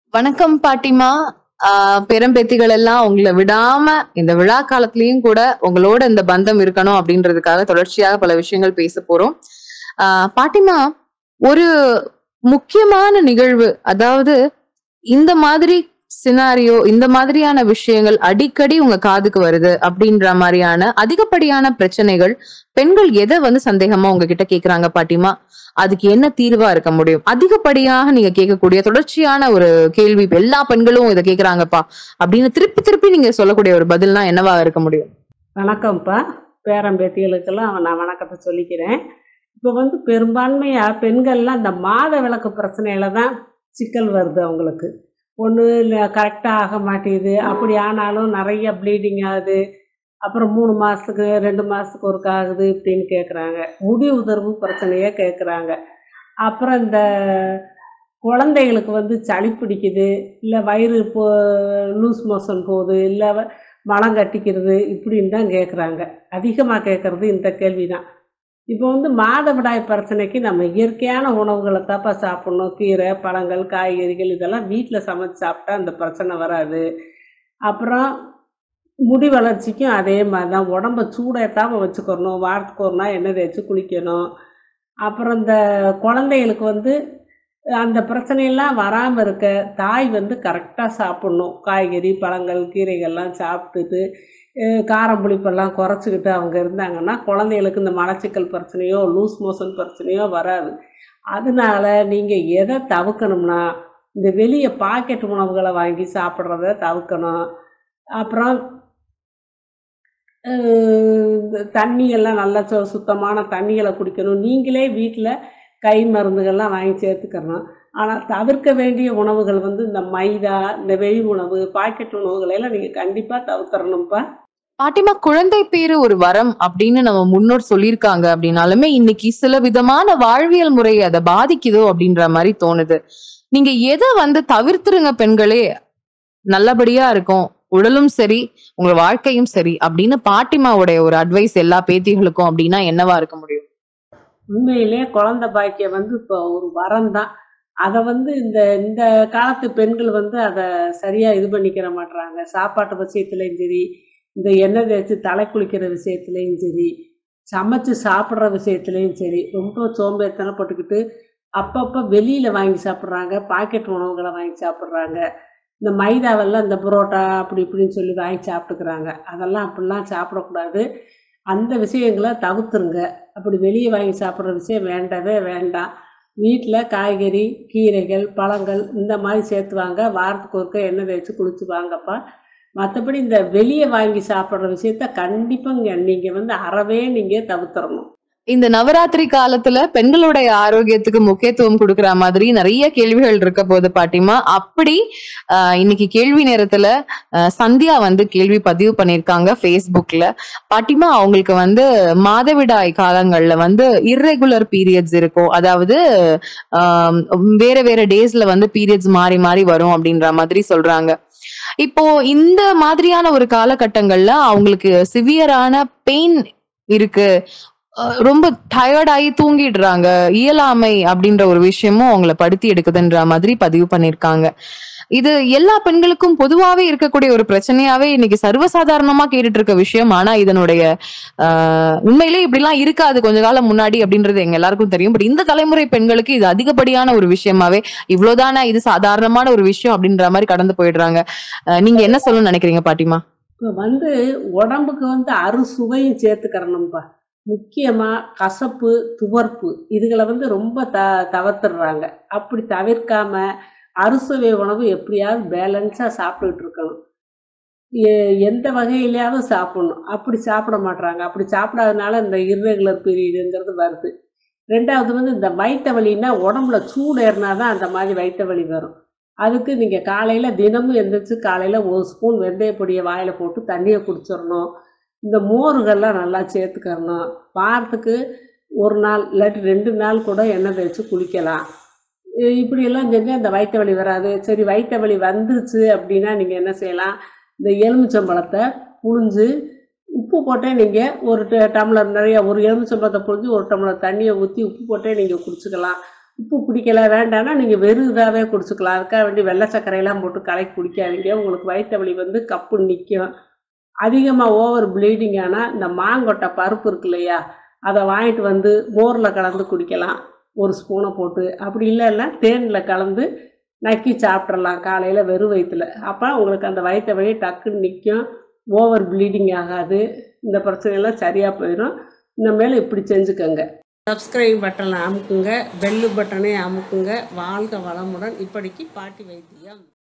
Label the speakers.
Speaker 1: வணக்கம் பாட்டிமா. பேரம்பேத்திகள் எல்லாம் உங்களை விடாம இந்த விழா காலத்திலயும் கூட உங்களோட இந்த பந்தம் இருக்கணும் அப்படின்றதுக்காக தொடர்ச்சியாக பல விஷயங்கள் பேச போறோம். பாட்டிமா, ஒரு முக்கியமான நிகழ்வு, அதாவது இந்த மாதிரி சினாரியோ, இந்த மாதிரியான விஷயங்கள் அடிக்கடி உங்க காதுக்கு வருது அப்படின்ற மாதிரியான அதிகப்படியான பிரச்சனைகள், பெண்கள் எதை சந்தேகமா உங்ககிட்ட கேக்குறாங்க பாட்டிமா? அதுக்கு என்ன தீர்வா இருக்க முடியும்? அதிகப்படியாக நீங்க கேட்கக்கூடிய தொடர்ச்சியான ஒரு கேள்வி, எல்லா பெண்களும் இதை கேக்குறாங்கப்பா அப்படின்னு திருப்பி திருப்பி நீங்க சொல்லக்கூடிய ஒரு பதில்னா என்னவா இருக்க முடியும்?
Speaker 2: வணக்கம்ப்பா. பேரம்பேத்திகளுக்கெல்லாம் நான் வணக்கத்தை சொல்லிக்கிறேன். இப்போ பெரும்பான்மையா பெண்கள்லாம் இந்த மாத விளக்கு பிரச்சனையில தான் சிக்கல் வருது அவங்களுக்கு. ஒண்ணு கரெக்டா ஆக மாட்டேங்குது. அப்படி ஆனாலும் நிறைய ப்ளீடிங் ஆகுது. அப்புறம் 3 மாசத்துக்கு 2 மாசத்துக்கு ஒருக்கா ஆகுது இப்படின்னு கேட்குறாங்க. முடி உதிர்வு பிரச்சனைய கேட்குறாங்க. அப்புறம் இந்த குழந்தைகளுக்கு சளி பிடிக்குது, இல்ல வயிறு லூஸ் மோஷன் போகுது, இல்ல மலம் கட்டிக்கிறது இப்படின்னு தான் கேட்குறாங்க. அதிகமா கேட்கறது இந்த கேள்வி தான். இப்போ மாதவிடாய் பிரச்சனைக்கு நம்ம இயற்கையான உணவுகளை தான்ப்பா சாப்பிடணும். கீரை, பழங்கள், காய்கறிகள் இதெல்லாம் வீட்டில் சமைச்சு சாப்பிட்டா அந்த பிரச்சனை வராது. அப்புறம் முடி வளர்ச்சிக்கும் அதே மாதிரி தான். உடம்ப சூடேத்தாமல் வச்சுக்கணும். வாரத்துக்கு ஒரு நாள் எண்ணெய் தேய்ச்சி குளிக்கணும். அப்புறம் இந்த குழந்தைகளுக்கு அந்த பிரச்சனையெல்லாம் வராமல் இருக்க தாய் கரெக்டாக சாப்பிட்ணும். காய்கறி, பழங்கள், கீரைகள்லாம் சாப்பிட்டுட்டு காரம் புளிப்பெல்லாம் குறைச்சிக்கிட்டு அவங்க இருந்தாங்கன்னா குழந்தைகளுக்கு இந்த மலச்சிக்கல் பிரச்சனையோ லூஸ் மோஷன் பிரச்சனையோ வராது. அதனால நீங்கள் எதை தவிர்க்கணும்னா, இந்த வெளியே பாக்கெட் உணவுகளை வாங்கி சாப்பிட்றத தவிர்க்கணும். அப்புறம் தண்ணியெல்லாம் நல்லா சுத்தமான தண்ணிகளை குடிக்கணும். நீங்களே வீட்டில் கை மருந்துகள்லாம் வாங்கி சேர்த்துக்கிறணும். ஆனால் தவிர்க்க வேண்டிய உணவுகள் இந்த மைதா, இந்த வெளி உணவு, பாக்கெட் உணவுகளை எல்லாம் நீங்கள் கண்டிப்பாக தவிர்த்தரணும்ப்பா.
Speaker 1: பாட்டிமா, குழந்தை பேரு ஒரு வரம் அப்படின்னு நம்ம முன்னோர் சொல்லியிருக்காங்க. அப்படின்னாலுமே இன்னைக்கு சில விதமான வாழ்வியல் முறை அதை பாதிக்குதோ அப்படின்ற மாதிரி தோணுது. நீங்க எதை தவிர்த்துருங்க பெண்களே, நல்லபடியா இருக்கும், உடலும் சரி உங்க வாழ்க்கையும் சரி அப்படின்னு பாட்டிமாவுடைய ஒரு அட்வைஸ் எல்லா பேத்திகளுக்கும் அப்படின்னா என்னவா இருக்க முடியும்?
Speaker 2: உண்மையிலே குழந்தை பாக்கியம் இப்போ ஒரு வரம் தான். அதை இந்த இந்த காலத்து பெண்கள் அதை சரியாக இது பண்ணிக்கிற மாட்றாங்க. சாப்பாட்டு விஷயத்துலையும் சரி, இந்த எண்ணெய் தேய்ச்சி தலை குளிக்கிற விஷயத்துலையும் சரி, சமைச்சு சாப்பிட்ற விஷயத்துலையும் சரி, ரொம்ப சோம்பேறித்தனப்பட்டுக்கிட்டு அப்பப்போ வெளியில் வாங்கி சாப்பிட்றாங்க. பாக்கெட் உணவுகளை வாங்கி சாப்பிட்றாங்க. இந்த மைதாவெல்லாம் இந்த புரோட்டா அப்படி இப்படின்னு சொல்லி வாங்கி சாப்பிட்டுக்கிறாங்க. அதெல்லாம் அப்படிலாம் சாப்பிடக்கூடாது. அந்த விஷயங்களை தவிர்த்துருங்க. அப்படி வெளியே வாங்கி சாப்பிட்ற விஷயம் வேண்டவே வேண்டாம். வீட்டில் காய்கறி, கீரைகள், பழங்கள் இந்த மாதிரி சேர்த்து வாங்க. வாரத்துக்கு ஒருக்க எண்ணெய் தேய்ச்சி குளிச்சு வாங்கப்பா. மற்றபடி இந்த வெளியே வாங்கி சாப்பிட்ற விஷயத்த கண்டிப்பாக நீங்கள் அறவே நீங்கள் தவிர்த்துறணும்.
Speaker 1: இந்த நவராத்திரி காலத்துல பெண்களுடைய ஆரோக்கியத்துக்கு முக்கியத்துவம் கொடுக்குற மாதிரி நிறைய கேள்விகள் இருக்க போது பாட்டிமா. அப்படி இன்னைக்கு கேள்வி நேரத்துல சந்தியா கேள்வி பதிவு பண்ணிருக்காங்க Facebookல. பாட்டிமா, அவங்களுக்கு மாதவிடாய் காலங்கள்ல இர்ரெகுலர் பீரியட்ஸ் இருக்கும். அதாவது வேற வேற டேஸ்ல பீரியட்ஸ் மாறி மாறி வரும் அப்படின்ற மாதிரி சொல்றாங்க. இப்போ இந்த மாதிரியான ஒரு காலகட்டங்கள்ல அவங்களுக்கு சிவியரான பெயின் இருக்கு, ரொம்ப டயர்டாயி தூங்கிடுறாங்க, இயலாமை அப்படின்ற ஒரு விஷயமும் அவங்கள படுத்தி எடுக்குதுன்ற மாதிரி பதிவு பண்ணிருக்காங்க. இது எல்லா பெண்களுக்கும் பொதுவாவே இருக்கக்கூடிய ஒரு பிரச்சனையாவே இன்னைக்கு சர்வசாதாரணமா கேட்டுட்டு இருக்க விஷயம். ஆனா இதனுடைய உண்மையிலே இப்படிலாம் இருக்காது கொஞ்ச காலம் முன்னாடி அப்படின்றது எங்க எல்லாருக்கும் தெரியும். பட் இந்த தலைமுறை பெண்களுக்கு இது அதிகப்படியான ஒரு விஷயமாவே, இவ்வளவுதானே இது சாதாரணமான ஒரு விஷயம் அப்படின்ற மாதிரி கடந்து போயிடுறாங்க. நீங்க என்ன சொல்லணும்னு நினைக்கிறீங்க பாட்டிமா?
Speaker 2: இப்போ உடம்புக்கு அறுசுவையும் சேர்த்துக்கிறணும்ப்பா. முக்கியமா கசப்பு, துவர்ப்பு இதுகளை ரொம்ப தவிர்த்துடுறாங்க. அப்படி தவிர்க்காம அறுசுவை உணவு எப்படியாவது பேலன்ஸா சாப்பிட்டுட்டு இருக்கணும். எந்த வகையிலையாவது சாப்பிடணும். அப்படி சாப்பிட மாட்றாங்க. அப்படி சாப்பிடாதனால இந்த இர்ரெகுலர் பீரியடுங்கிறது வருது. 2வது இந்த வயித்த வலின்னா உடம்புல சூடு ஏறினா தான் அந்த மாதிரி வயித்த வலி வரும். அதுக்கு நீங்கள் காலையில் தினமும் எந்திரிச்சு காலையில் 1 ஸ்பூன் வெந்தய பொடியை வாயில் போட்டு தண்ணியை குடிச்சிடணும். இந்த மோர்கள்லாம் நல்லா சேர்த்துக்கறணும். வாரத்துக்கு 1 நாள் இல்லாட்டி 2 நாள் கூட எண்ணெய் தேய்ச்சி குளிக்கலாம். இப்படியெல்லாம் செஞ்சால் அந்த வயிற்று வலி வராது. சரி, வயிற்று வலி வந்துருச்சு அப்படின்னா நீங்கள் என்ன செய்யலாம், இந்த எலுமிச்சம்பழத்தை புழிஞ்சு உப்பு போட்டே நீங்கள் ஒரு டம்ளர் நிறைய, ஒரு எலுமிச்சம்பழத்தை புழிஞ்சு 1 டம்ளர் தண்ணியை ஊற்றி உப்பு போட்டே நீங்கள் குடிச்சுக்கலாம். உப்பு பிடிக்கல வேண்டாம்னா நீங்கள் வெறும் இதாகவே குடிச்சுக்கலாம். அதுக்காக வேண்டி வெள்ளை சர்க்கரையெல்லாம் போட்டு கலக்கி குடிக்காதீங்க. உங்களுக்கு வயிற்று வலி வந்து கப்புன்னு நிற்கும். அதிகமாக ஓவர் ப்ளீடிங் ஆனால் இந்த மாங்கொட்டை பருப்பு இருக்கு இல்லையா, அதை வாங்கிட்டு வந்து மோரில் கலந்து குடிக்கலாம், ஒரு ஸ்பூனை போட்டு. அப்படி இல்லைன்னா தேனில் கலந்து நக்கி சாப்பிட்றலாம் காலையில் வெறும் வயிற்றுல. அப்போ உங்களுக்கு அந்த வயிற்று வலி டக்குன்னு நிற்கும், ஓவர் ப்ளீடிங் ஆகாது, இந்த பிரச்சனையெல்லாம் சரியாக போயிடும். இனிமேல் இப்படி செஞ்சுக்கோங்க. சப்ஸ்கிரைப் பட்டனை அமுக்குங்க, பெல்லு பட்டனை அமுக்குங்க. வாழ்க வளமுடன். இப்படிக்கு பாட்டி வைத்தியம்.